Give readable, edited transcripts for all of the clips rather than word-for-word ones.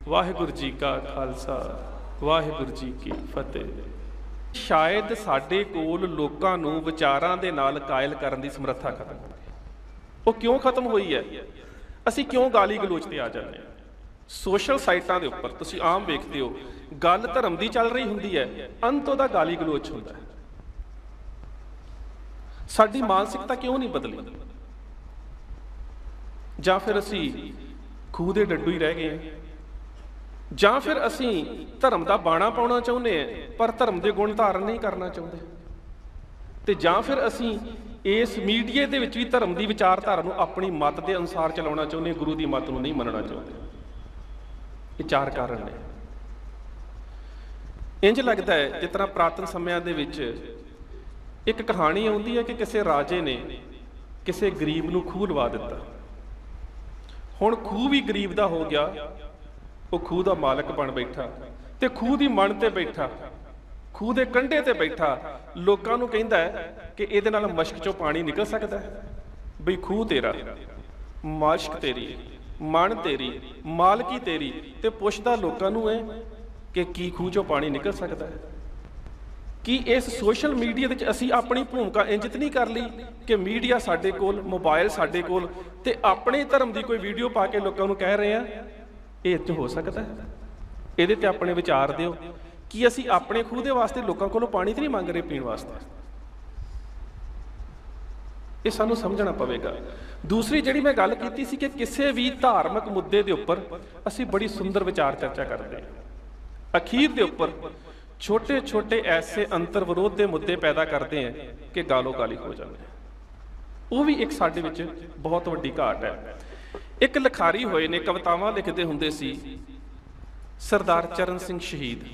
वाहिगुरू जी का खालसा वाहिगुरू जी की फतेह। शायद साडे कोल लोकां नूं विचारां दे नाल कायल करन दी समर्था खत्म हो गई। वो क्यों खत्म हुई है? असीं क्यों गाली गलोच ते आ जाने? सोशल साइटां दे उपर तुसीं आम वेखदे हो, गल धर्म दी चल रही हुंदी है, अंत ओहदा गाली गलोच हुंदा है। साडी मानसिकता क्यों नहीं बदली? जां फिर असीं खूह दे डड्डू ही रह गए हैं, जां फिर असीं धर्म दा बाणा पाउणा चाहुंदे हैं पर धर्म दे गुण धारण नहीं करना चाहुंदे, ते जां फिर असीं इस मीडिया दे विच भी धर्म दी विचारधारा नूं अपनी मत दे अनुसार चलाउणा चाहुंदे, गुरु दी मत नूं नहीं मनना चाहुंदे। ये चार कारण ने। इंज लगदा है जिस तरह पुरातन समयां दे विच एक कहानी आउंदी है कि किसी राजे ने किसी गरीब नूं खूह लवा दिता। हुण खूह भी गरीब दा हो गया, वो खूह दा मालक बन बैठा ते खूह दी मन ते बैठा, खूह दे कंढे ते बैठा, लोकां नूं कहिंदा है कि इहदे नाल मशक चों पानी निकल सकदा है। बई खूह तेरा, मशक तेरी, मन तेरी, मालकी तेरी, ते पुछदा लोकां नूं है कि की खूह चों पानी निकल सकदा है। कि इस सोशल मीडिया विच असीं अपनी भूमिका इंज नहीं कर ली कि मीडिया साडे कोल, मोबाइल साडे कोल, ते अपने धर्म की कोई वीडियो पा के लोगों को कह रहे हैं ये हो सकता है, ये ते अपने विचार दिओ। कि असीं अपने खूह दे वास्ते लोगों को पानी तो नहीं मंग रहे पीण वास्ते? ये सानू समझना पवेगा। दूसरी जिहड़ी मैं गल कीती सी कि किसी भी धार्मिक मुद्दे के उपर असीं बड़ी सुंदर विचार चर्चा करते हैं, अखीर के उपर छोटे छोटे ऐसे अंतर विरोध के मुद्दे पैदा करते हैं कि गालो गाली हो जाते हैं। वो भी एक साडे विच बहुत वड्डी घाट है। एक लिखारी होए ने कवितावां लिखते हुंदे सी, सरदार चरण सिंह शहीद।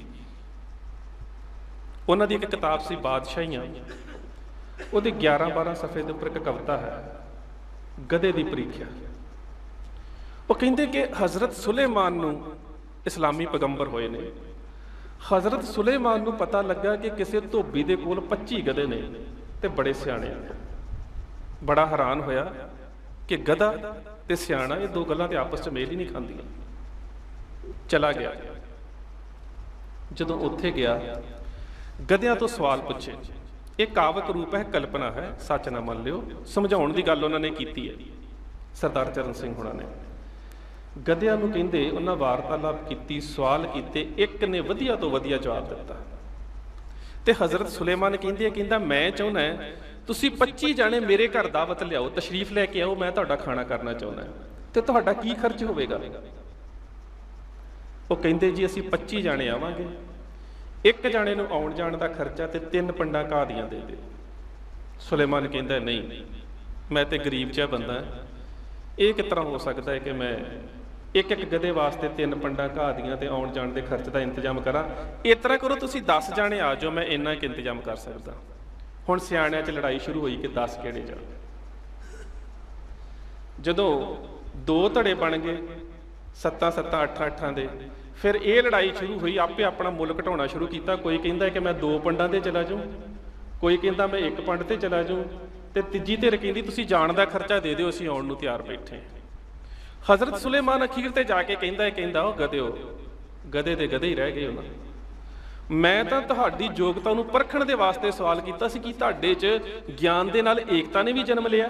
उन्हां दी एक किताब सी बादशाहियां, उहदे 11-12 सफ़े दे उपर एक कविता है, गधे दी परीक्षा। वो कहिंदे कि हज़रत सुलेमान नूं इस्लामी पैगंबर होए ने। हज़रत सुलेमान नूं पता लगा कि किसी धोबी दे कोल 25 गधे ने ते बड़े सियाणे ने। बड़ा हैरान होया कि गधा ते सियाणा ये दो गल्लां ते आपस च मेल ही नहीं खांदियां। चला गया, जदों उत्थे गया गधियां तो सवाल पूछे। एक कावक रूप है, कल्पना है, सच ना मन लियो। समझाउण दी गल उन्होंने कीती है सरदार चरण सिंह होणां ने। गधियां नूं कहिंदे उन्हां वार्तालाप कीती, सवाल कीते, एक ने वधिया तो वधिया जवाब दिता। ते हज़रत सुलेमान कहिंदे कहंदा मैं चाहुंदा है तुसीं 25 जाणे मेरे घर दावत लियाओ, तशरीफ लैके आओ, मैं तुहाडा खाना करना चाहुंदा ते तुहाडा की खर्च होवेगा? वो कहिंदे जी असीं 25 जाणे आवांगे, एक जाणे नूं आउण जाण दा खर्चा ते 3 पंडां घाह दीआं दे दे। सुलेमान कहिंदा नहीं, मैं ते गरीब जिहा बंदा है, ये किस तरह हो सकता है कि मैं एक एक गधे वास्ते 3 पंडां घाह दीआं ते आउण जाण दे खर्च का इंतजाम करा। इस तरह करो तुसीं 10 जाणे आ जाओ, मैं इन्ना क इंतजाम कर सकदा। हुण सियाणिਆਂ 'ਚ लड़ाई शुरू हुई कि 10 किहड़े जाण। जदों 2 धड़े बन गए 7-7 8-8 दे, फिर ये लड़ाई शुरू हुई, आपे अपना मुल घटाउणा शुरू किया। कोई कहिंदा कि मैं 2 पंडां ते चला जाऊँ, कोई कहिंदा मैं 1 पंड ते चला जाऊँ, ते तीजी धिर कहिंदी तुसीं जाण दा खर्चा दे दिओ, असीं आउण नूं तैयार बैठे। हज़रत सुलेमान अखीर ते जाके कहंदा ओ गधेओ, गधे दे गधे ही रह गए हो ना। मैं तां तुहाडी योग्यता नूं परखण दे वास्ते सवाल कीता सी कि तुहाडे च ज्ञान दे नाल एकता ने भी जन्म लिया।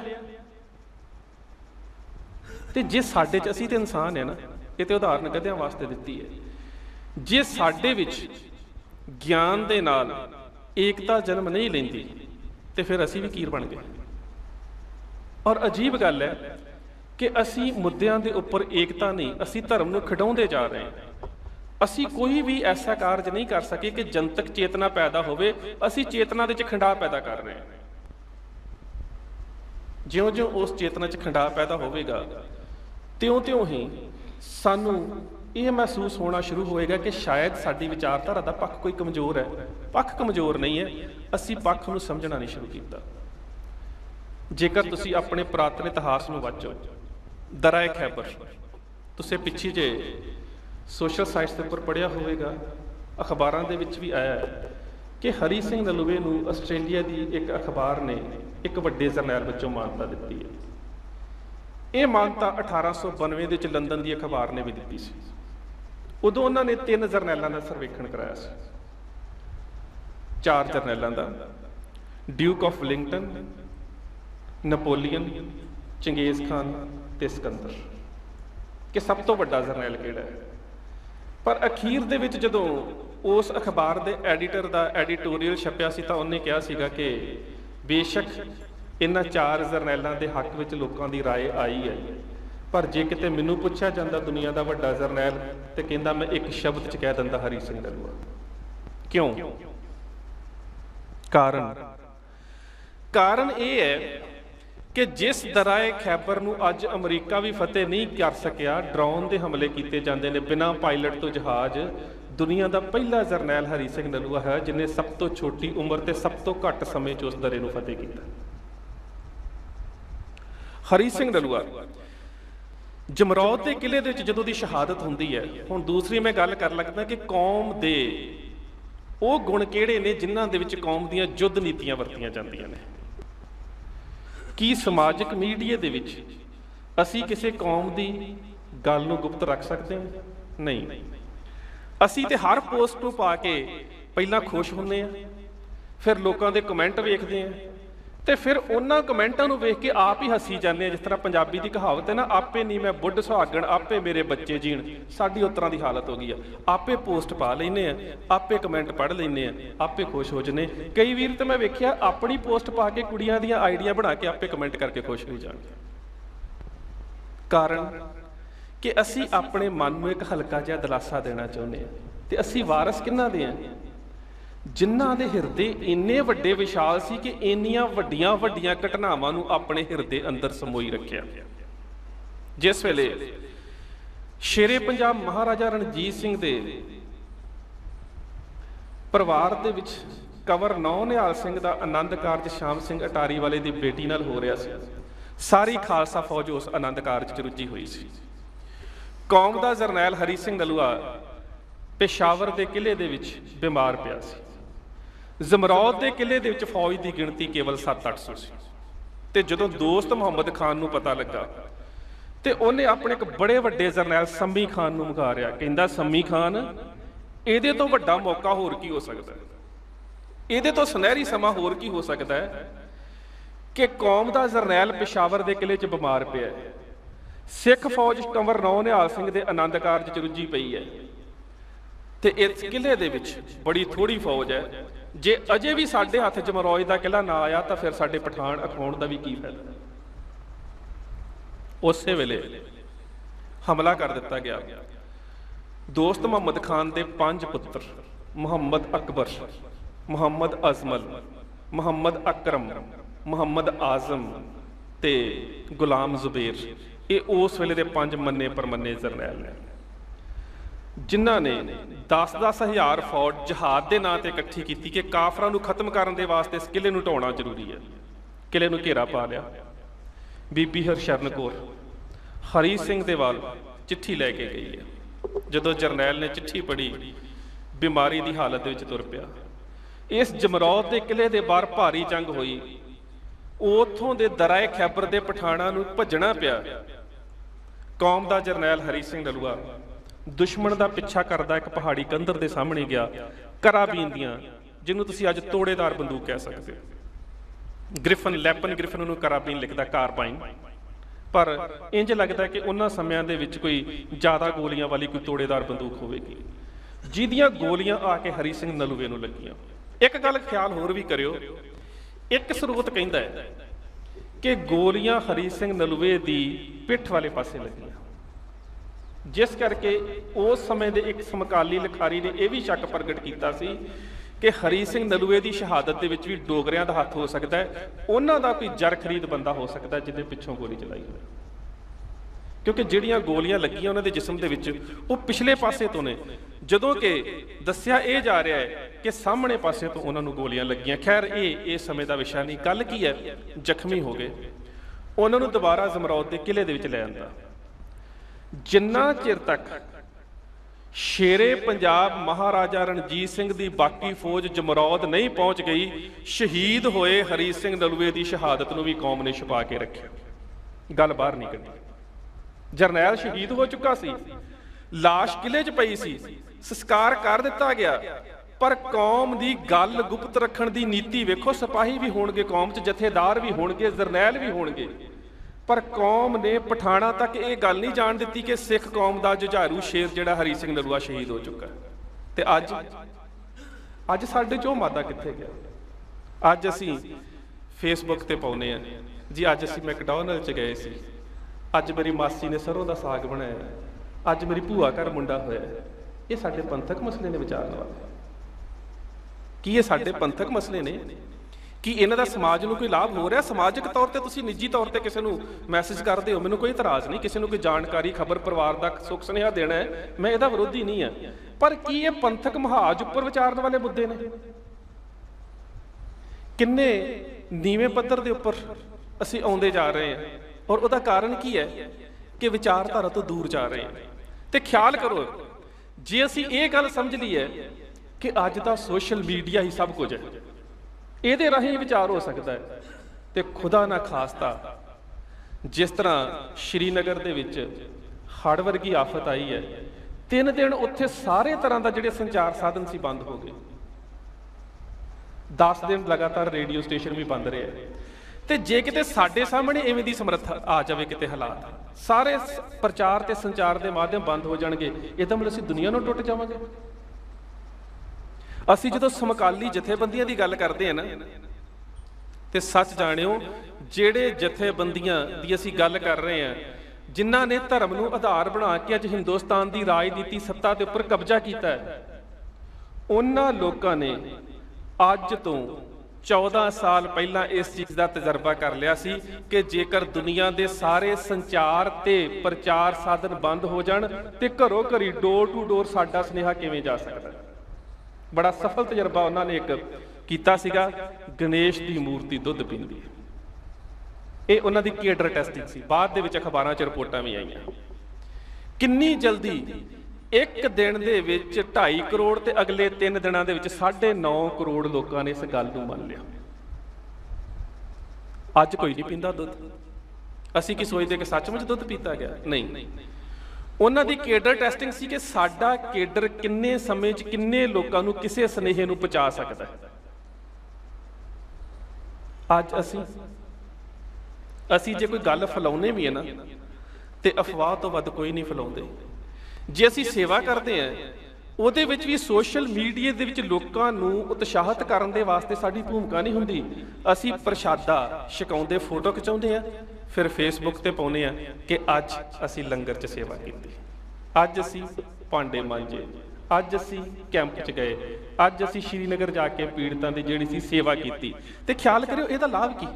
ते जे साडे च असीं ते इंसान है ना, ये ते उदाहरण गधियां वास्ते दित्ती है। जे साडे विच ज्ञान दे नाल एकता जन्म नहीं लैंदी ते फिर असीं भी कीर बन गए। और अजीब गल है कि असीं मुद्दिआं दे उपर एकता नहीं, असीं धर्म नूं खिडाउंदे जा रहे हैं। असीं कोई भी ऐसा कारज नहीं कर सके कि जनतक चेतना पैदा होवे, असीं चेतना दे च खंडाव पैदा कर रहे हैं। ज्यों ज्यों उस चेतना च खंडाव पैदा होवेगा, त्यों त्यों ही सानू ये महसूस होना शुरू होएगा कि शायद साडी विचारधारा दा पक्ष कोई कमजोर है। पक्ष कमजोर नहीं है, असीं पक्ष नूं समझना नहीं शुरू कीता। जेकर तुसीं अपने पुरातन इतिहास नूं वाचो, दराए खैबर, तुसीं पिछे जे सोशल साइट्स के उपर पढ़िया होगा, अखबारों के भी आया कि हरी सिंह नलूए नूं आस्ट्रेलिया की एक अखबार ने एक वड्डे जरनैल वच्चों मानता दी है। ये मानता 1892 लंदन की अखबार ने भी दी सी। ਉਦੋਂ ਉਹਨਾਂ ਨੇ 3 ਜਰਨੈਲਾਂ ਦਾ ਸਰਵੇਖਣ ਕਰਾਇਆ ਸੀ, 4 ਜਰਨੈਲਾਂ ਦਾ, duke of Wellington, Napoleon, Changez Khan ਤੇ ਸਿਕੰਦਰ, ਕਿ ਸਭ ਤੋਂ ਵੱਡਾ ਜਰਨੈਲ ਕਿਹੜਾ ਹੈ। ਪਰ ਅਖੀਰ ਦੇ ਵਿੱਚ ਜਦੋਂ ਉਸ ਅਖਬਾਰ ਦੇ ਐਡੀਟਰ ਦਾ ਐਡੀਟੋਰੀਅਲ ਛਪਿਆ ਸੀ ਤਾਂ ਉਹਨੇ ਕਿਹਾ ਸੀਗਾ ਕਿ ਬੇਸ਼ੱਕ ਇਹਨਾਂ 4 ਜਰਨੈਲਾਂ ਦੇ ਹੱਕ ਵਿੱਚ ਲੋਕਾਂ ਦੀ ਰਾਏ ਆਈ ਹੈ, ਪਰ ਜੇ ਕਿਤੇ ਮੈਨੂੰ ਪੁੱਛਿਆ ਜਾਂਦਾ ਦੁਨੀਆ ਦਾ ਵੱਡਾ ਜਰਨੈਲ, ਤੇ ਕਹਿੰਦਾ ਮੈਂ ਇੱਕ ਸ਼ਬਦ 'ਚ ਕਹਿ ਦਿੰਦਾ ਹਰੀ ਸਿੰਘ ਨਲੂਆ। ਕਿਉਂ? ਕਾਰਨ ਇਹ ਹੈ ਕਿ ਜਿਸ ਦਰਿਆਏ ਖੈਬਰ ਨੂੰ ਅੱਜ ਅਮਰੀਕਾ ਵੀ ਫਤਿਹ ਨਹੀਂ ਕਰ ਸਕਿਆ, ਡਰੋਨ ਦੇ ਹਮਲੇ ਕੀਤੇ ਜਾਂਦੇ ਨੇ ਬਿਨਾਂ ਪਾਇਲਟ ਤੋਂ ਜਹਾਜ਼, ਦੁਨੀਆ ਦਾ ਪਹਿਲਾ ਜਰਨੈਲ ਹਰੀ ਸਿੰਘ ਨਲੂਆ ਹੈ ਜਿਹਨੇ ਸਭ ਤੋਂ ਛੋਟੀ ਉਮਰ ਤੇ ਸਭ ਤੋਂ ਘੱਟ ਸਮੇਂ 'ਚ ਉਸ ਦਰੇ ਨੂੰ ਫਤਿਹ ਕੀਤਾ। ਹਰੀ ਸਿੰਘ ਨਲੂਆ ਜਮਰੌਦ ਦੇ ਕਿਲੇ ਦੇ ਵਿੱਚ ਜਦੋਂ ਦੀ ਸ਼ਹਾਦਤ ਹੁੰਦੀ ਹੈ, ਹੁਣ ਦੂਸਰੀ ਮੈਂ ਗੱਲ ਕਰ ਲੱਗਦਾ ਕਿ ਕੌਮ ਦੇ ਉਹ ਗੁਣ ਕਿਹੜੇ ਨੇ ਜਿਨ੍ਹਾਂ ਦੇ ਵਿੱਚ ਕੌਮ ਦੀਆਂ ਯੁੱਧ ਨੀਤੀਆਂ ਵਰਤੀਆਂ ਜਾਂਦੀਆਂ ਨੇ। ਕੀ ਸਮਾਜਿਕ ਮੀਡੀਆ ਦੇ ਵਿੱਚ ਅਸੀਂ ਕਿਸੇ ਕੌਮ ਦੀ ਗੱਲ ਨੂੰ ਗੁਪਤ ਰੱਖ ਸਕਦੇ ਹਾਂ? ਨਹੀਂ। ਅਸੀਂ ਤੇ ਹਰ ਪੋਸਟ ਨੂੰ ਪਾ ਕੇ ਪਹਿਲਾਂ ਖੁਸ਼ ਹੁੰਦੇ ਹਾਂ, ਫਿਰ ਲੋਕਾਂ ਦੇ ਕਮੈਂਟ ਵੇਖਦੇ ਹਾਂ, ਤੇ ਫਿਰ ਉਹਨਾਂ ਕਮੈਂਟਾਂ ਨੂੰ ਵੇਖ ਕੇ ਆਪ ਹੀ ਹੱਸੀ ਜਾਂਦੇ ਹਾਂ। ਜਿਸ ਤਰ੍ਹਾਂ ਪੰਜਾਬੀ ਦੀ ਕਹਾਵਤ ਹੈ ਨਾ, ਆਪੇ ਨਹੀਂ ਮੈਂ ਬੁੱਢ ਸੁਹਾਗਣ, ਆਪੇ ਮੇਰੇ ਬੱਚੇ ਜੀਣ, ਸਾਡੀ ਉਸ ਤਰ੍ਹਾਂ ਦੀ ਹਾਲਤ ਹੋ ਗਈ ਆ। ਆਪੇ ਪੋਸਟ ਪਾ ਲੈਂਦੇ ਆ, ਆਪੇ ਕਮੈਂਟ ਪੜ੍ਹ ਲੈਂਦੇ ਆ, ਆਪੇ ਖੁਸ਼ ਹੋ ਜਨੇ। ਕਈ ਵੀਰ ਤੇ ਮੈਂ ਵੇਖਿਆ ਆਪਣੀ ਪੋਸਟ ਪਾ ਕੇ ਕੁੜੀਆਂ ਦੀਆਂ ਆਈਡੀਆਂ ਬਣਾ ਕੇ ਆਪੇ ਕਮੈਂਟ ਕਰਕੇ ਖੁਸ਼ ਹੋ ਜਾਣਗੇ। ਕਾਰਨ ਕਿ ਅਸੀਂ ਆਪਣੇ ਮਨ ਨੂੰ ਇੱਕ ਹਲਕਾ ਜਿਹਾ ਦਿਲਾਸਾ ਦੇਣਾ ਚਾਹੁੰਦੇ ਹਾਂ, ਤੇ ਅਸੀਂ ਵਾਰਸ ਕਿਹਨਾਂ ਦੇ ਹਾਂ? ਜਿਨ੍ਹਾਂ ਦੇ ਹਿਰਦੇ ਇੰਨੇ ਵੱਡੇ ਵਿਸ਼ਾਲ ਸੀ ਕਿ ਇੰਨੀਆਂ ਵੱਡੀਆਂ ਵੱਡੀਆਂ ਘਟਨਾਵਾਂ ਨੂੰ ਆਪਣੇ ਹਿਰਦੇ ਅੰਦਰ ਸਮੋਈ ਰੱਖਿਆ। ਜਿਸ ਵੇਲੇ ਸ਼ੇਰੇ ਪੰਜਾਬ ਮਹਾਰਾਜਾ ਰਣਜੀਤ ਸਿੰਘ ਦੇ ਪਰਿਵਾਰ ਦੇ ਵਿੱਚ ਕੰਵਰ ਨੌ ਨਿਹਾਲ ਸਿੰਘ ਦਾ ਆਨੰਦ ਕਾਰਜ ਸ਼ਾਮ ਸਿੰਘ ਅਟਾਰੀ ਵਾਲੇ ਦੀ ਬੇਟੀ ਨਾਲ ਹੋ ਰਿਹਾ ਸੀ, ਸਾਰੀ ਖਾਲਸਾ ਫੌਜ ਉਸ ਆਨੰਦ ਕਾਰਜ 'ਚ ਰੁੱਝੀ ਹੋਈ ਸੀ। ਕੌਮ ਦਾ ਜਰਨੈਲ ਹਰੀ ਸਿੰਘ ਨਲੂਆ ਪੇਸ਼ਾਵਰ ਦੇ ਕਿਲੇ ਦੇ ਵਿੱਚ ਬਿਮਾਰ ਪਿਆ ਸੀ। ਜ਼ਮਰੌਦ ਦੇ ਕਿਲੇ ਦੇ ਵਿੱਚ ਫੌਜ ਦੀ ਗਿਣਤੀ ਕੇਵਲ 700-800 ਸੀ, ਤੇ ਜਦੋਂ ਦੋਸਤ ਮੁਹੰਮਦ ਖਾਨ ਨੂੰ ਪਤਾ ਲੱਗਾ ਤੇ ਉਹਨੇ ਆਪਣੇ ਇੱਕ ਬੜੇ ਵੱਡੇ ਜਰਨੈਲ ਸੰਮੀ ਖਾਨ ਨੂੰ ਮੁਕਾਰਿਆ। ਕਹਿੰਦਾ ਸੰਮੀ ਖਾਨ, ਇਹਦੇ ਤੋਂ ਵੱਡਾ ਮੌਕਾ ਹੋਰ ਕੀ ਹੋ ਸਕਦਾ ਹੈ? ਇਹਦੇ ਤੋਂ ਸੁਨਹਿਰੀ ਸਮਾਂ ਹੋਰ ਕੀ ਹੋ ਸਕਦਾ ਹੈ ਕਿ ਕੌਮ ਦਾ ਜਰਨੈਲ ਪੇਸ਼ਾਵਰ ਦੇ ਕਿਲੇ 'ਚ ਬਿਮਾਰ ਪਿਆ, ਸਿੱਖ ਫੌਜ ਕੰਵਰ ਨੌ ਨਿਹਾਲ ਸਿੰਘ ਦੇ ਆਨੰਦ ਕਾਰਜ 'ਚ ਰੁੱਝੀ ਪਈ ਹੈ, ਤੇ ਇਸ ਕਿਲੇ ਦੇ ਵਿੱਚ ਬੜੀ ਥੋੜੀ ਫੌਜ ਹੈ। ਜੇ ਅਜੇ ਵੀ ਸਾਡੇ ਹੱਥ ਜਮਰੌਦ ਦਾ ਕਿਲਾ ਨਾ ਆਇਆ ਤਾਂ ਫਿਰ ਸਾਡੇ ਪਠਾਨ ਅਖਾਉਣ ਦਾ ਵੀ ਕੀ ਫਾਇਦਾ? ਉਸੇ ਵੇਲੇ ਹਮਲਾ ਕਰ ਦਿੱਤਾ ਗਿਆ। ਦੋਸਤ ਮੁਹੰਮਦ ਖਾਨ ਦੇ 5 ਪੁੱਤਰ ਮੁਹੰਮਦ ਅਕਬਰ, ਮੁਹੰਮਦ ਅਜ਼ਮਲ, ਮੁਹੰਮਦ ਅਕਰਮ, ਮੁਹੰਮਦ ਆਜ਼ਮ ਤੇ ਗੁਲਾਮ ਜ਼ੁਬੇਰ, ਇਹ ਉਸ ਵੇਲੇ ਦੇ 5 ਮੰਨੇ ਪਰਮੰਨੇ ਜਰਨੈਲ ਨੇ, ਜਿਨ੍ਹਾਂ ਨੇ 10-10 ਹਜ਼ਾਰ ਫੌਜ ਜਹਾਦ ਦੇ ਨਾਂ ਤੇ ਇਕੱਠੀ ਕੀਤੀ ਕਿ ਕਾਫਰਾਂ ਨੂੰ ਖਤਮ ਕਰਨ ਦੇ ਵਾਸਤੇ ਇਸ ਕਿਲੇ ਨੂੰ ਢਾਉਣਾ ਜ਼ਰੂਰੀ ਹੈ। ਕਿਲੇ ਨੂੰ ਘੇਰਾ ਪਾ ਲਿਆ। ਬੀਬੀ ਹਰਸ਼ਰਨ ਕੌਰ ਹਰੀ ਸਿੰਘ ਦੇ ਵੱਲ ਚਿੱਠੀ ਲੈ ਕੇ ਗਈ ਹੈ। ਜਦੋਂ ਜਰਨੈਲ ਨੇ ਚਿੱਠੀ ਪੜ੍ਹੀ, ਬਿਮਾਰੀ ਦੀ ਹਾਲਤ ਦੇ ਵਿੱਚ ਤੁਰ ਪਿਆ। ਇਸ ਜਮਰੌਦ ਦੇ ਕਿਲੇ ਦੇ ਬਾਹਰ ਭਾਰੀ ਜੰਗ ਹੋਈ। ਉੱਥੋਂ ਦੇ ਦਰਾਏ ਖੈਬਰ ਦੇ ਪਠਾਣਾਂ ਨੂੰ ਭੱਜਣਾ ਪਿਆ। ਕੌਮ ਦਾ ਜਰਨੈਲ ਹਰੀ ਸਿੰਘ ਨਲੂਆ ਦੁਸ਼ਮਣ ਦਾ ਪਿੱਛਾ ਕਰਦਾ ਇੱਕ ਪਹਾੜੀ ਕੰਧਰ ਦੇ ਸਾਹਮਣੇ ਗਿਆ। ਕਰਾਬੀਨ ਦੀਆਂ, ਜਿਹਨੂੰ ਤੁਸੀਂ ਅੱਜ ਤੋੜੇਦਾਰ ਬੰਦੂਕ ਕਹਿ ਸਕਦੇ ਹੋ, ਗ੍ਰਿਫਨ, ਲੈਪਨ ਗ੍ਰਿਫਨ ਨੂੰ ਕਰਾਬੀਨ ਲਿਖਦਾ, ਕਾਰਬਾਈਨ, ਪਰ ਇੰਜ ਲੱਗਦਾ ਕਿ ਉਹਨਾਂ ਸਮਿਆਂ ਦੇ ਵਿੱਚ ਕੋਈ ਜ਼ਿਆਦਾ ਗੋਲੀਆਂ ਵਾਲੀ ਕੋਈ ਤੋੜੇਦਾਰ ਬੰਦੂਕ ਹੋਵੇਗੀ, ਜਿਹਦੀਆਂ ਗੋਲੀਆਂ ਆ ਕੇ ਹਰੀ ਸਿੰਘ ਨਲੂਏ ਨੂੰ ਲੱਗੀਆਂ। ਇੱਕ ਗੱਲ ਖਿਆਲ ਹੋਰ ਵੀ ਕਰਿਓ, ਇੱਕ ਸਰੋਤ ਕਹਿੰਦਾ ਹੈ ਕਿ ਗੋਲੀਆਂ ਹਰੀ ਸਿੰਘ ਨਲੂਏ ਦੀ ਪਿੱਠ ਵਾਲੇ ਪਾਸੇ ਲੱਗੀਆਂ, ਜਿਸ ਕਰਕੇ ਉਸ ਸਮੇਂ ਦੇ ਇੱਕ ਸਮਕਾਲੀ ਲਿਖਾਰੀ ਨੇ ਇਹ ਵੀ ਸ਼ੱਕ ਪ੍ਰਗਟ ਕੀਤਾ ਸੀ ਕਿ ਹਰੀ ਸਿੰਘ ਨਲੂਏ ਦੀ ਸ਼ਹਾਦਤ ਦੇ ਵਿੱਚ ਵੀ ਡੋਗਰਿਆਂ ਦਾ ਹੱਥ ਹੋ ਸਕਦਾ ਹੈ, ਉਹਨਾਂ ਦਾ ਕੋਈ ਜਰ ਖਰੀਦ ਬੰਦਾ ਹੋ ਸਕਦਾ ਜਿਹਦੇ ਪਿੱਛੋਂ ਗੋਲੀ ਚਲਾਈ ਹੋਵੇ, ਕਿਉਂਕਿ ਜਿਹੜੀਆਂ ਗੋਲੀਆਂ ਲੱਗੀਆਂ ਉਹਨਾਂ ਦੇ ਜਿਸਮ ਦੇ ਵਿੱਚ ਉਹ ਪਿਛਲੇ ਪਾਸੇ ਤੋਂ ਨੇ, ਜਦੋਂ ਕਿ ਦੱਸਿਆ ਇਹ ਜਾ ਰਿਹਾ ਹੈ ਕਿ ਸਾਹਮਣੇ ਪਾਸੇ ਤੋਂ ਉਹਨਾਂ ਨੂੰ ਗੋਲੀਆਂ ਲੱਗੀਆਂ। ਖੈਰ ਇਹ ਸਮੇਂ ਦਾ ਵਿਸ਼ਾ ਨਹੀਂ। ਗੱਲ ਕੀ ਹੈ, ਜ਼ਖਮੀ ਹੋ ਗਏ, ਉਹਨਾਂ ਨੂੰ ਦੁਬਾਰਾ ਜ਼ਮਰੌਦ ਦੇ ਕਿਲੇ ਦੇ ਵਿੱਚ ਲੈ ਆਂਦਾ। ਜਿੰਨਾ ਚਿਰ ਤੱਕ ਸ਼ੇਰੇ ਪੰਜਾਬ ਮਹਾਰਾਜਾ ਰਣਜੀਤ ਸਿੰਘ ਦੀ ਬਾਕੀ ਫੌਜ ਜਮਰੌਦ ਨਹੀਂ ਪਹੁੰਚ ਗਈ, ਸ਼ਹੀਦ ਹੋਏ ਹਰੀ ਸਿੰਘ ਨਲੂਏ ਦੀ ਸ਼ਹਾਦਤ ਨੂੰ ਵੀ ਕੌਮ ਨੇ ਛੁਪਾ ਕੇ ਰੱਖਿਆ, ਗੱਲ ਬਾਹਰ ਨਹੀਂ ਕੱਢੀ। ਜਰਨੈਲ ਸ਼ਹੀਦ ਹੋ ਚੁੱਕਾ ਸੀ, ਲਾਸ਼ ਕਿਲੇ 'ਚ ਪਈ ਸੀ, ਸੰਸਕਾਰ ਕਰ ਦਿੱਤਾ ਗਿਆ, ਪਰ ਕੌਮ ਦੀ ਗੱਲ ਗੁਪਤ ਰੱਖਣ ਦੀ ਨੀਤੀ ਵੇਖੋ। ਸਿਪਾਹੀ ਵੀ ਹੋਣਗੇ ਕੌਮ 'ਚ, ਜਥੇਦਾਰ ਵੀ ਹੋਣਗੇ, ਜਰਨੈਲ ਵੀ ਹੋਣਗੇ, ਪਰ ਕੌਮ ਨੇ ਪਠਾਣਾ ਤੱਕ ਇਹ ਗੱਲ ਨਹੀਂ ਜਾਣ ਦਿੱਤੀ ਕਿ ਸਿੱਖ ਕੌਮ ਦਾ ਜੁਝਾਰੂ ਸ਼ੇਰ ਜਿਹੜਾ ਹਰੀ ਸਿੰਘ ਨਲੂਆ ਸ਼ਹੀਦ ਹੋ ਚੁੱਕਾ। ਤੇ ਅੱਜ ਸਾਡੇ 'ਚ ਉਹ ਮਾਦਾ ਕਿੱਥੇ ਗਿਆ? ਅੱਜ ਅਸੀਂ ਫੇਸਬੁੱਕ ਤੇ ਪਾਉਂਦੇ ਹਾਂ ਜੀ, ਅੱਜ ਅਸੀਂ ਮੈਕਡੋਨਲਡ 'ਚ ਗਏ ਸੀ, ਅੱਜ ਮੇਰੀ ਮਾਸੀ ਨੇ ਸਰੋਂ ਦਾ ਸਾਗ ਬਣਾਇਆ, ਅੱਜ ਮੇਰੀ ਭੂਆ ਘਰ ਮੁੰਡਾ ਹੋਇਆ। ਇਹ ਸਾਡੇ ਪੰਥਕ ਮਸਲੇ ਨੇ ਵਿਚਾਰਨ ਵਾਲੇ? ਕੀ ਇਹ ਸਾਡੇ ਪੰਥਕ ਮਸਲੇ ਨੇ? ਕੀ ਇਹਨਾਂ ਦਾ ਸਮਾਜ ਨੂੰ ਕੋਈ ਲਾਭ ਹੋ ਰਿਹਾ? ਸਮਾਜਿਕ ਤੌਰ ਤੇ ਤੁਸੀਂ ਨਿੱਜੀ ਤੌਰ ਤੇ ਕਿਸੇ ਨੂੰ ਮੈਸੇਜ ਕਰਦੇ ਹੋ, ਮੈਨੂੰ ਕੋਈ ਇਤਰਾਜ਼ ਨਹੀਂ, ਕਿਸੇ ਨੂੰ ਕੋਈ ਜਾਣਕਾਰੀ, ਖਬਰ, ਪਰਿਵਾਰ ਦਾ ਸੁੱਖ ਸੁਨੇਹਾ ਦੇਣਾ ਹੈ, ਮੈਂ ਇਹਦਾ ਵਿਰੋਧੀ ਨਹੀਂ ਹਾਂ, ਪਰ ਕੀ ਇਹ ਪੰਥਕ ਮਹਾਜ ਉੱਪਰ ਵਿਚਾਰਨ ਵਾਲੇ ਮੁੱਦੇ ਨੇ? ਕਿੰਨੇ ਨੀਵੇਂ ਪੱਧਰ ਦੇ ਉੱਪਰ ਅਸੀਂ ਆਉਂਦੇ ਜਾ ਰਹੇ ਹਾਂ, ਔਰ ਉਹਦਾ ਕਾਰਨ ਕੀ ਹੈ ਕਿ ਵਿਚਾਰਧਾਰਾ ਤੋਂ ਦੂਰ ਜਾ ਰਹੇ ਹਾਂ। ਤੇ ਖਿਆਲ ਕਰੋ, ਜੇ ਅਸੀਂ ਇਹ ਗੱਲ ਸਮਝ ਲਈ ਹੈ ਕਿ ਅੱਜ ਦਾ ਸੋਸ਼ਲ ਮੀਡੀਆ ਹੀ ਸਭ ਕੁਝ ਹੈ, ਇਹਦੇ ਰਾਹੀਂ ਵਿਚਾਰ ਹੋ ਸਕਦਾ ਹੈ, ਤੇ ਖੁਦਾ ਨਾ ਖਾਸਤਾ ਜਿਸ ਤਰ੍ਹਾਂ ਸ਼੍ਰੀਨਗਰ ਦੇ ਵਿੱਚ ਹੜ੍ਹ ਵਰਗੀ ਆਫਤ ਆਈ ਹੈ, 3 ਦਿਨ ਉੱਥੇ ਸਾਰੇ ਤਰ੍ਹਾਂ ਦਾ ਜਿਹੜੇ ਸੰਚਾਰ ਸਾਧਨ ਸੀ ਬੰਦ ਹੋ ਗਏ, 10 ਦਿਨ ਲਗਾਤਾਰ ਰੇਡੀਓ ਸਟੇਸ਼ਨ ਵੀ ਬੰਦ ਰਹੇ। ਤੇ ਜੇ ਕਿਤੇ ਸਾਡੇ ਸਾਹਮਣੇ ਇਵੇਂ ਦੀ ਸਮਰੱਥਾ ਆ ਜਾਵੇ, ਕਿਤੇ ਹਾਲਾਤ ਸਾਰੇ ਪ੍ਰਚਾਰ ਤੇ ਸੰਚਾਰ ਦੇ ਮਾਧਿਅਮ ਬੰਦ ਹੋ ਜਾਣਗੇ, ਇਹਦਾ ਮਤਲਬ ਅਸੀਂ ਦੁਨੀਆ ਨੂੰ ਟੁੱਟ ਜਾਵਾਂਗੇ। ਅਸੀਂ ਜਦੋਂ ਸਮਕਾਲੀ ਜਥੇਬੰਦੀਆਂ ਦੀ ਗੱਲ ਕਰਦੇ ਹਾਂ ਨਾ, ਤੇ ਸੱਚ ਜਾਣਿਓ, ਜਿਹੜੇ ਜਥੇਬੰਦੀਆਂ ਦੀ ਅਸੀਂ ਗੱਲ ਕਰ ਰਹੇ ਹਾਂ, ਜਿਨ੍ਹਾਂ ਨੇ ਧਰਮ ਨੂੰ ਆਧਾਰ ਬਣਾ ਕੇ ਅੱਜ ਹਿੰਦੁਸਤਾਨ ਦੀ ਰਾਜਨੀਤੀ ਸੱਤਾ ਦੇ ਉੱਪਰ ਕਬਜ਼ਾ ਕੀਤਾ ਹੈ, ਉਹਨਾਂ ਲੋਕਾਂ ਨੇ ਅੱਜ ਤੋਂ 14 ਸਾਲ ਪਹਿਲਾਂ ਇਸ ਚੀਜ਼ ਦਾ ਤਜਰਬਾ ਕਰ ਲਿਆ ਸੀ ਕਿ ਜੇਕਰ ਦੁਨੀਆ ਦੇ ਸਾਰੇ ਸੰਚਾਰ ਤੇ ਪ੍ਰਚਾਰ ਸਾਧਨ ਬੰਦ ਹੋ ਜਾਣ ਤੇ ਘਰੋਂ ਘਰੀ ਡੋਰ ਟੂ ਡੋਰ ਸਾਡਾ ਸੁਨੇਹਾ ਕਿਵੇਂ ਜਾ ਸਕਦਾ। ਬੜਾ ਸਫਲ ਤਜਰਬਾ ਉਹਨਾਂ ਨੇ ਇੱਕ ਕੀਤਾ ਸੀਗਾ, ਗਣੇਸ਼ ਦੀ ਮੂਰਤੀ ਦੁੱਧ ਪੀਂਦੀ ਹੈ। ਇਹ ਉਹਨਾਂ ਦੀ ਕੇਡਰ ਟੈਸਟਿੰਗ ਸੀ, ਬਾਅਦ ਦੇ ਵਿੱਚ ਅਖਬਾਰਾਂ 'ਚ ਰਿਪੋਰਟਾਂ ਵੀ ਆਈਆਂ। ਕਿੰਨੀ ਜਲਦੀ ਇੱਕ ਦਿਨ ਦੇ ਵਿੱਚ 2.5 ਕਰੋੜ ਤੇ ਅਗਲੇ 3 ਦਿਨਾਂ ਦੇ ਵਿੱਚ 9.5 ਕਰੋੜ ਲੋਕਾਂ ਨੇ ਇਸ ਗੱਲ ਨੂੰ ਮੰਨ ਲਿਆ। ਅੱਜ ਕੋਈ ਨਹੀਂ ਪੀਂਦਾ ਦੁੱਧ। ਅਸੀਂ ਕੀ ਸੋਚਦੇ ਕਿ ਸੱਚਮੁੱਚ ਦੁੱਧ ਪੀਤਾ ਗਿਆ? ਨਹੀਂ। ਉਹਨਾਂ ਦੀ ਕੇਡਰ ਟੈਸਟਿੰਗ ਸੀ ਕਿ ਸਾਡਾ ਕੇਡਰ ਕਿੰਨੇ ਸਮੇਂ 'ਚ ਕਿੰਨੇ ਲੋਕਾਂ ਨੂੰ ਕਿਸੇ ਸੁਨੇਹੇ ਨੂੰ ਪਹੁੰਚਾ ਸਕਦਾ ਹੈ। ਅੱਜ ਅਸੀਂ ਜੇ ਕੋਈ ਗੱਲ ਫੈਲਾਉਨੇ ਵੀ ਹੈ ਨਾ, ਤੇ ਅਫਵਾਹ ਤੋਂ ਵੱਧ ਕੋਈ ਨਹੀਂ ਫੈਲਾਉਂਦੇ। ਜੇ ਅਸੀਂ ਸੇਵਾ ਕਰਦੇ ਹਾਂ, ਉਹਦੇ ਵਿੱਚ ਵੀ ਸੋਸ਼ਲ ਮੀਡੀਆ ਦੇ ਵਿੱਚ ਲੋਕਾਂ ਨੂੰ ਉਤਸ਼ਾਹਿਤ ਕਰਨ ਦੇ ਵਾਸਤੇ ਸਾਡੀ ਭੂਮਿਕਾ ਨਹੀਂ ਹੁੰਦੀ। ਅਸੀਂ ਪ੍ਰਸ਼ਾਦਾ ਛਕਾਉਂਦੇ ਫੋਟੋ ਖਿਚਾਉਂਦੇ ਹਾਂ, ਫਿਰ ਫੇਸਬੁੱਕ ਤੇ ਪਾਉਂਦੇ ਹਾਂ ਕਿ ਅੱਜ ਅਸੀਂ ਲੰਗਰ 'ਚ ਸੇਵਾ ਕੀਤੀ, ਅੱਜ ਅਸੀਂ ਭਾਂਡੇ ਮਾਂਜੇ, ਅੱਜ ਅਸੀਂ ਕੈਂਪ 'ਚ ਗਏ, ਅੱਜ ਅਸੀਂ ਸ਼੍ਰੀਨਗਰ ਜਾ ਕੇ ਪੀੜਤਾਂ ਦੀ ਜਿਹੜੀ ਸੀ ਸੇਵਾ ਕੀਤੀ। ਤੇ ਖਿਆਲ ਕਰਿਓ, ਇਹਦਾ ਲਾਭ ਕੀ?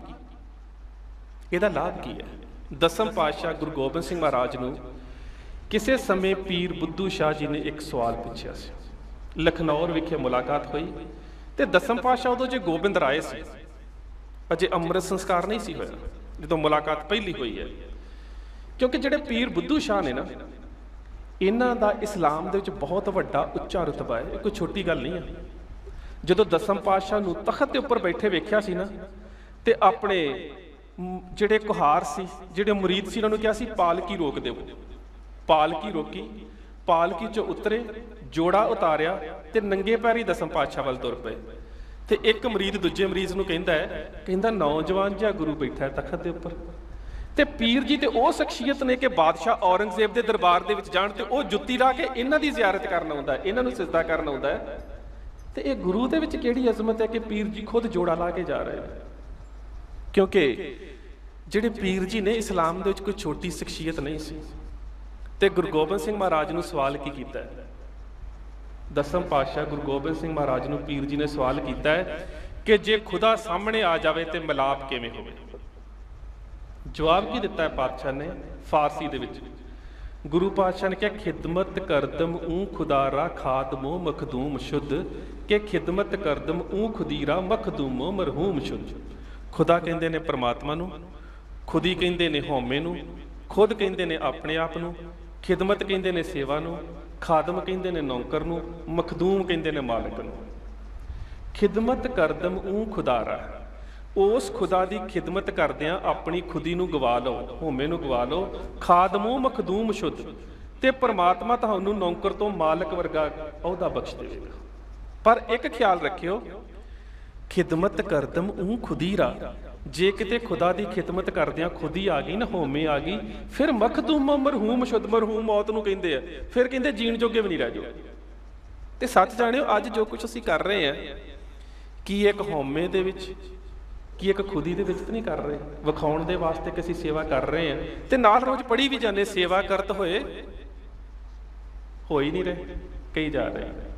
ਇਹਦਾ ਲਾਭ ਕੀ ਹੈ? ਦਸਮ ਪਾਤਸ਼ਾਹ ਗੁਰੂ ਗੋਬਿੰਦ ਸਿੰਘ ਮਹਾਰਾਜ ਨੂੰ ਕਿਸੇ ਸਮੇਂ ਪੀਰ ਬੁੱਧੂ ਸ਼ਾਹ ਜੀ ਨੇ ਇੱਕ ਸਵਾਲ ਪੁੱਛਿਆ ਸੀ। ਲਖਨੌਰ ਵਿਖੇ ਮੁਲਾਕਾਤ ਹੋਈ ਤੇ ਦਸਮ ਪਾਤਸ਼ਾਹ ਉਦੋਂ ਜੇ ਗੋਬਿੰਦ ਰਾਏ ਸੀ, ਅਜੇ ਅੰਮ੍ਰਿਤ ਸੰਸਕਾਰ ਨਹੀਂ ਸੀ ਹੋਇਆ ਜਦੋਂ ਮੁਲਾਕਾਤ ਪਹਿਲੀ ਹੋਈ ਹੈ। ਕਿਉਂਕਿ ਜਿਹੜੇ ਪੀਰ ਬੁੱਧੂ ਸ਼ਾਹ ਨੇ ਨਾ, ਇਹਨਾਂ ਦਾ ਇਸਲਾਮ ਦੇ ਵਿੱਚ ਬਹੁਤ ਵੱਡਾ ਉੱਚਾ ਰੁਤਬਾ ਹੈ, ਇਹ ਕੋਈ ਛੋਟੀ ਗੱਲ ਨਹੀਂ ਹੈ। ਜਦੋਂ ਦਸਮ ਪਾਤਸ਼ਾਹ ਨੂੰ ਤਖਤ ਦੇ ਉੱਪਰ ਬੈਠੇ ਵੇਖਿਆ ਸੀ ਨਾ, ਤੇ ਆਪਣੇ ਜਿਹੜੇ ਕੁਹਾਰ ਸੀ, ਜਿਹੜੇ ਮੁਰੀਦ ਸੀ, ਉਹਨਾਂ ਨੂੰ ਕਿਹਾ ਸੀ ਪਾਲਕੀ ਰੋਕ ਦਿਓ। ਪਾਲਕੀ ਰੋਕੀ, ਪਾਲਕੀ 'ਚੋਂ ਉਤਰੇ, ਜੋੜਾ ਉਤਾਰਿਆ ਤੇ ਨੰਗੇ ਪੈਰੀ ਦਸਮ ਪਾਤਸ਼ਾਹ ਵੱਲ ਤੁਰ ਪਏ। ਤੇ ਇੱਕ ਮਰੀਦ ਦੂਜੇ ਮਰੀਜ਼ ਨੂੰ ਕਹਿੰਦਾ ਨੌਜਵਾਨ ਜਿਹਾ ਗੁਰੂ ਬੈਠਾ ਹੈ ਤਖਤ ਦੇ ਉੱਪਰ। ਤੇ ਪੀਰ ਜੀ ਤੇ ਉਹ ਸ਼ਖਸੀਅਤ ਨੇ ਕਿ ਬਾਦਸ਼ਾਹ ਔਰੰਗਜ਼ੇਬ ਦੇ ਦਰਬਾਰ ਦੇ ਵਿੱਚ ਜਾਣ ਤੇ ਉਹ ਜੁੱਤੀ ਲਾ ਕੇ ਇਹਨਾਂ ਦੀ ਜ਼ਿਆਰਤ ਕਰਨ ਆਉਂਦਾ ਹੈ, ਇਹਨਾਂ ਨੂੰ ਸਿਜਦਾ ਕਰਨ ਆਉਂਦਾ ਹੈ। ਤੇ ਇਹ ਗੁਰੂ ਦੇ ਵਿੱਚ ਕਿਹੜੀ ਅਜ਼ਮਤ ਹੈ ਕਿ ਪੀਰ ਜੀ ਖੁਦ ਜੋੜਾ ਲਾ ਕੇ ਜਾ ਰਹੇ ਨੇ? ਕਿਉਂਕਿ ਜਿਹੜੇ ਪੀਰ ਜੀ ਨੇ ਇਸਲਾਮ ਦੇ ਵਿੱਚ ਕੋਈ ਛੋਟੀ ਸ਼ਖਸੀਅਤ ਨਹੀਂ ਸੀ। ਤੇ ਗੁਰੂ ਗੋਬਿੰਦ ਸਿੰਘ ਮਹਾਰਾਜ ਨੂੰ ਸਵਾਲ ਕੀ ਕੀਤਾ ਹੈ? ਦਸਮ ਪਾਤਸ਼ਾਹ ਗੁਰੂ ਗੋਬਿੰਦ ਸਿੰਘ ਮਹਾਰਾਜ ਨੂੰ ਪੀਰ ਜੀ ਨੇ ਸਵਾਲ ਕੀਤਾ ਹੈ ਕਿ ਜੇ ਖੁਦਾ ਸਾਹਮਣੇ ਆ ਜਾਵੇ ਤੇ ਮਿਲਾਪ ਕਿਵੇਂ ਹੋਵੇ? ਜਵਾਬ ਕੀ ਦਿੱਤਾ ਹੈ ਪਾਤਸ਼ਾਹ ਨੇ ਫਾਰਸੀ ਦੇ ਵਿੱਚ? ਗੁਰੂ ਪਾਤਸ਼ਾਹ ਨੇ ਕਿਹਾ, ਖਿਦਮਤ ਕਰਦਮ ਊ ਖੁਦਾਰਾ ਖਾਦਮੋ ਮਖਦੂਮ ਸ਼ੁੱਧ, ਕਿ ਖਿਦਮਤ ਕਰਦਮ ਊ ਖੁਦੀਰਾ ਮਖਦੂਮੋ ਮਰਹੂਮ ਸ਼ੁੱਧ। ਖੁਦਾ ਕਹਿੰਦੇ ਨੇ ਪਰਮਾਤਮਾ ਨੂੰ, ਖੁਦੀ ਕਹਿੰਦੇ ਨੇ ਹਉਮੈ ਨੂੰ, ਖੁਦ ਕਹਿੰਦੇ ਨੇ ਆਪਣੇ ਆਪ ਨੂੰ, ਖਿਦਮਤ ਕਹਿੰਦੇ ਨੇ ਸੇਵਾ ਨੂੰ, ਖਾਦਮ ਕਹਿੰਦੇ ਨੇ ਨੌਕਰ ਨੂੰ, ਮਖਦੂਮ ਕਹਿੰਦੇ ਨੇ ਮਾਲਕ ਨੂੰ। ਖਿਦਮਤ ਕਰਦਮ ਊ ਖੁਦਾਰਾ, ਉਸ ਖੁਦਾ ਦੀ ਖਿਦਮਤ ਕਰਦਿਆਂ ਆਪਣੀ ਖੁਦੀ ਨੂੰ ਗਵਾ ਲਓ, ਹਉਮੈ ਨੂੰ ਗਵਾ ਲਓ। ਖਾਦਮੋ ਮਖਦੂਮ ਸ਼ੁੱਧ, ਤੇ ਪ੍ਰਮਾਤਮਾ ਤੁਹਾਨੂੰ ਨੌਕਰ ਤੋਂ ਮਾਲਕ ਵਰਗਾ ਅਹੁਦਾ ਬਖਸ਼ ਦੇਵੇਗਾ। ਪਰ ਇੱਕ ਖਿਆਲ ਰੱਖਿਓ, ਖਿਦਮਤ ਕਰਦਮ ਉਹ ਖੁਦੀਰਾ, ਜੇ ਕਿਤੇ ਖੁਦਾ ਦੀ ਖਿਦਮਤ ਕਰਦਿਆਂ ਖੁਦ ਹੀ ਆ ਗਈ ਨਾ, ਹੋਮੇ ਆ ਗਈ, ਫਿਰ ਮਖਦੂਮ ਮਰਹੂਮ ਸ਼ੁੱਧ ਮਰਹੂਮ ਮੌਤ ਨੂੰ ਕਹਿੰਦੇ ਆ, ਫਿਰ ਕਹਿੰਦੇ ਜੀਣ ਜੋਗੇ ਵੀ ਨਹੀਂ ਰਹਿ ਜਾਓ। ਤੇ ਸੱਚ ਜਾਣਿਓ, ਅੱਜ ਜੋ ਕੁਝ ਅਸੀਂ ਕਰ ਰਹੇ ਹਾਂ, ਕੀ ਇੱਕ ਹਉਮੈ ਦੇ ਵਿੱਚ, ਕੀ ਇੱਕ ਖੁਦੀ ਦੇ ਵਿੱਚ ਤਾਂ ਨਹੀਂ ਕਰ ਰਹੇ। ਵਿਖਾਉਣ ਦੇ ਵਾਸਤੇ ਕਿ ਅਸੀਂ ਸੇਵਾ ਕਰ ਰਹੇ ਹਾਂ, ਤੇ ਨਾਲ ਰੋਜ਼ ਪੜ੍ਹੀ ਵੀ ਜਾਂਦੇ, ਸੇਵਾ ਕਰਤ ਹੋਏ ਹੋ ਹੀ ਨਹੀਂ ਰਹੇ, ਕਈ ਜਾ ਰਹੇ।